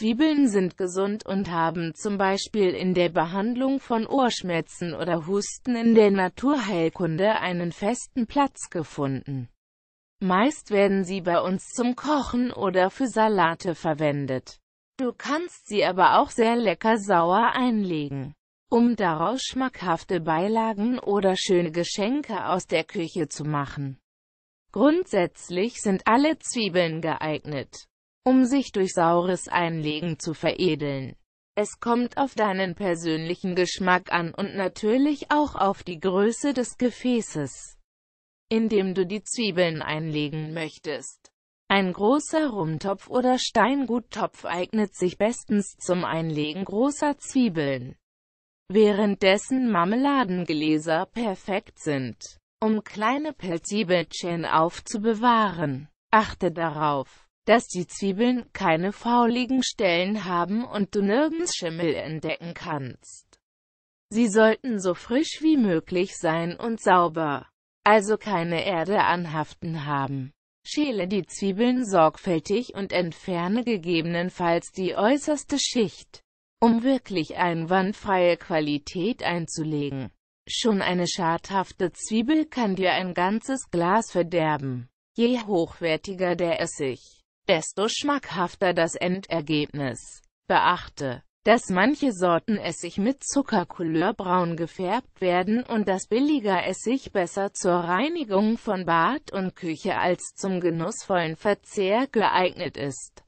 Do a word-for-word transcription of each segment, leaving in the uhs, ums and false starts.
Zwiebeln sind gesund und haben zum Beispiel in der Behandlung von Ohrenschmerzen oder Husten in der Naturheilkunde einen festen Platz gefunden. Meist werden sie bei uns zum Kochen oder für Salate verwendet. Du kannst sie aber auch sehr lecker sauer einlegen, um daraus schmackhafte Beilagen oder schöne Geschenke aus der Küche zu machen. Grundsätzlich sind alle Zwiebeln geeignet, um sich durch saures Einlegen zu veredeln. Es kommt auf deinen persönlichen Geschmack an und natürlich auch auf die Größe des Gefäßes, in dem du die Zwiebeln einlegen möchtest. Ein großer Rumtopf oder Steinguttopf eignet sich bestens zum Einlegen großer Zwiebeln, währenddessen Marmeladengläser perfekt sind, um kleine Pelzibelchen aufzubewahren. Achte darauf, dass die Zwiebeln keine fauligen Stellen haben und du nirgends Schimmel entdecken kannst. Sie sollten so frisch wie möglich sein und sauber, also keine Erde anhaften haben. Schäle die Zwiebeln sorgfältig und entferne gegebenenfalls die äußerste Schicht, um wirklich einwandfreie Qualität einzulegen. Schon eine schadhafte Zwiebel kann dir ein ganzes Glas verderben. Je hochwertiger der Essig, desto schmackhafter das Endergebnis. Beachte, dass manche Sorten Essig mit Zuckercouleur braun gefärbt werden und dass billiger Essig besser zur Reinigung von Bad und Küche als zum genussvollen Verzehr geeignet ist.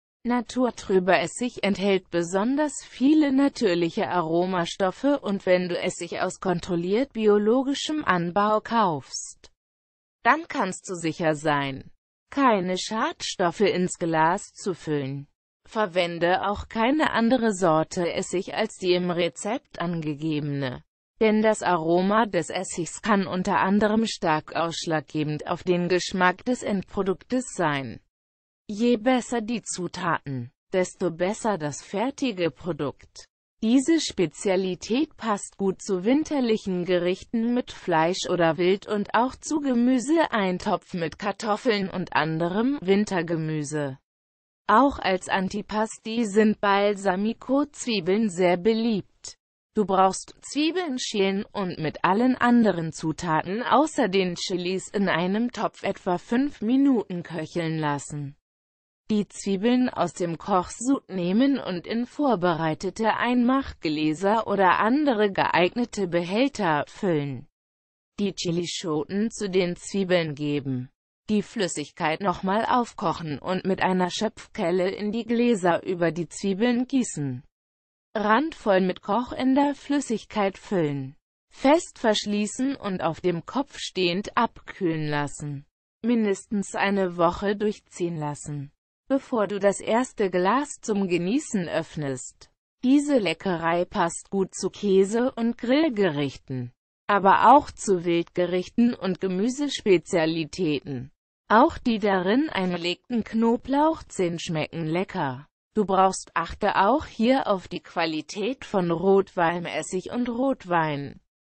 Naturtrüber Essig enthält besonders viele natürliche Aromastoffe und wenn du Essig aus kontrolliert biologischem Anbau kaufst, dann kannst du sicher sein, keine Schadstoffe ins Glas zu füllen. Verwende auch keine andere Sorte Essig als die im Rezept angegebene, denn das Aroma des Essigs kann unter anderem stark ausschlaggebend auf den Geschmack des Endproduktes sein. Je besser die Zutaten, desto besser das fertige Produkt. Diese Spezialität passt gut zu winterlichen Gerichten mit Fleisch oder Wild und auch zu Gemüseeintopf mit Kartoffeln und anderem Wintergemüse. Auch als Antipasti sind Balsamico-Zwiebeln sehr beliebt. Du brauchst Zwiebeln schälen und mit allen anderen Zutaten außer den Chilis in einem Topf etwa fünf Minuten köcheln lassen. Die Zwiebeln aus dem Kochsud nehmen und in vorbereitete Einmachgläser oder andere geeignete Behälter füllen. Die Chilischoten zu den Zwiebeln geben. Die Flüssigkeit nochmal aufkochen und mit einer Schöpfkelle in die Gläser über die Zwiebeln gießen. Randvoll mit kochender Flüssigkeit füllen. Fest verschließen und auf dem Kopf stehend abkühlen lassen. Mindestens eine Woche durchziehen lassen, bevor du das erste Glas zum Genießen öffnest. Diese Leckerei passt gut zu Käse- und Grillgerichten, aber auch zu Wildgerichten und Gemüsespezialitäten. Auch die darin eingelegten Knoblauchzehen schmecken lecker. Du brauchst achte auch hier auf die Qualität von Rotweinessig und Rotwein,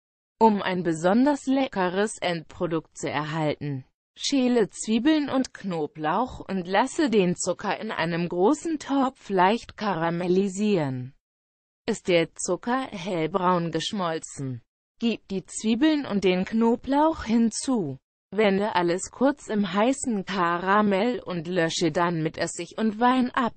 um ein besonders leckeres Endprodukt zu erhalten. Schäle Zwiebeln und Knoblauch und lasse den Zucker in einem großen Topf leicht karamellisieren. Ist der Zucker hellbraun geschmolzen, gib die Zwiebeln und den Knoblauch hinzu. Wende alles kurz im heißen Karamell und lösche dann mit Essig und Wein ab.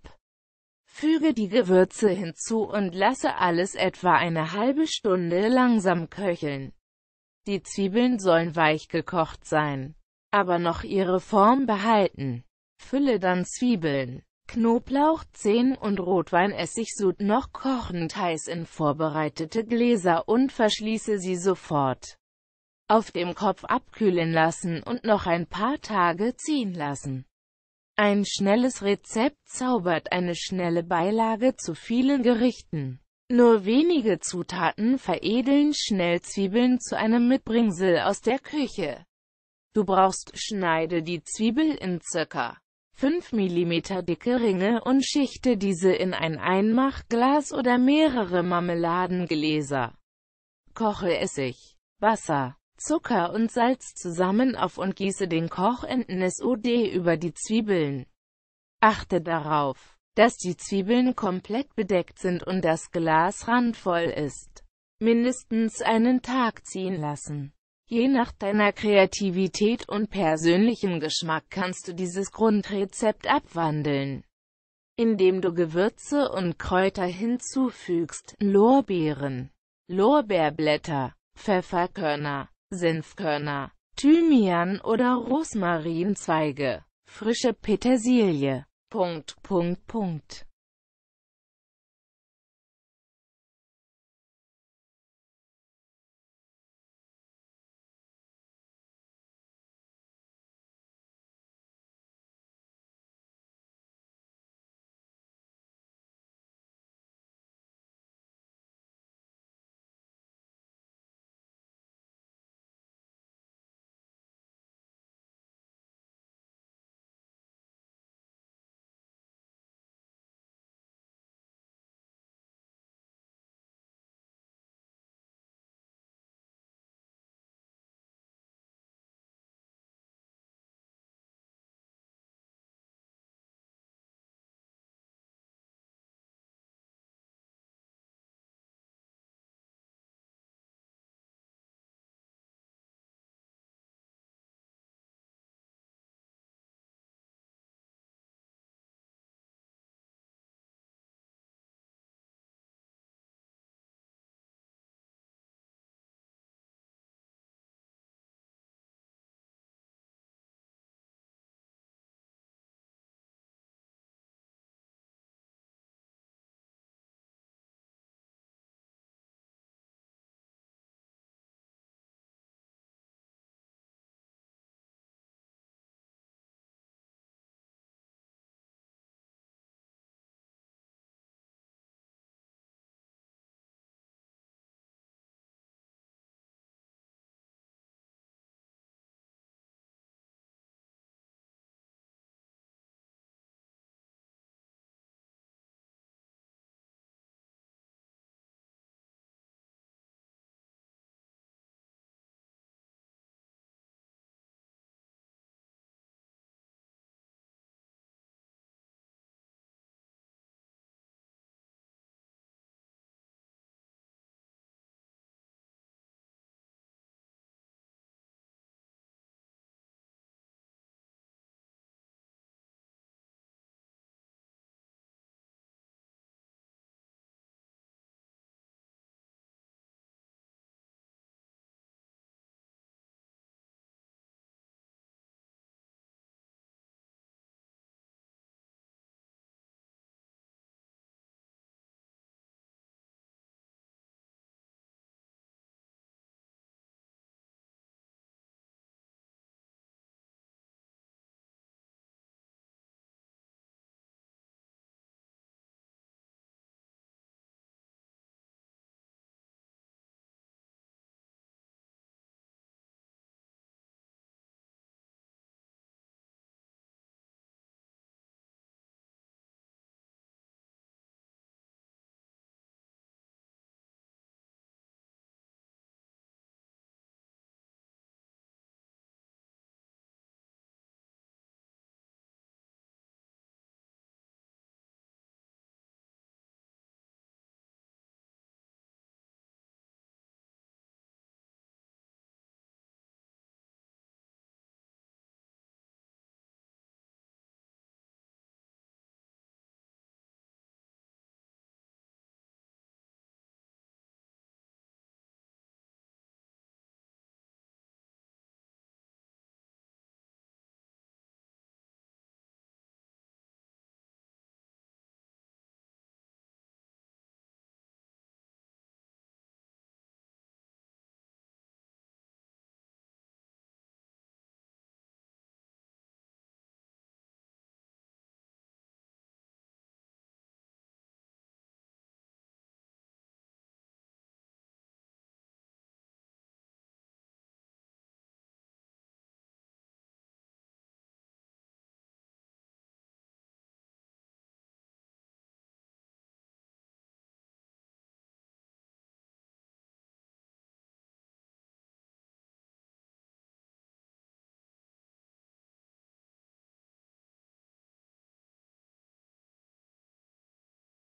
Füge die Gewürze hinzu und lasse alles etwa eine halbe Stunde langsam köcheln. Die Zwiebeln sollen weich gekocht sein, aber noch ihre Form behalten. Fülle dann Zwiebeln, Knoblauchzehen und Rotweinessigssud noch kochend heiß in vorbereitete Gläser und verschließe sie sofort. Auf dem Kopf abkühlen lassen und noch ein paar Tage ziehen lassen. Ein schnelles Rezept zaubert eine schnelle Beilage zu vielen Gerichten. Nur wenige Zutaten veredeln schnell Zwiebeln zu einem Mitbringsel aus der Küche. Du brauchst, schneide die Zwiebel in ca. fünf Millimeter dicke Ringe und schichte diese in ein Einmachglas oder mehrere Marmeladengläser. Koche Essig, Wasser, Zucker und Salz zusammen auf und gieße den Kochenden Sud über die Zwiebeln. Achte darauf, dass die Zwiebeln komplett bedeckt sind und das Glas randvoll ist. Mindestens einen Tag ziehen lassen. Je nach deiner Kreativität und persönlichem Geschmack kannst du dieses Grundrezept abwandeln, indem du Gewürze und Kräuter hinzufügst: Lorbeeren, Lorbeerblätter, Pfefferkörner, Senfkörner, Thymian oder Rosmarinzweige, frische Petersilie. Punkt, Punkt, Punkt.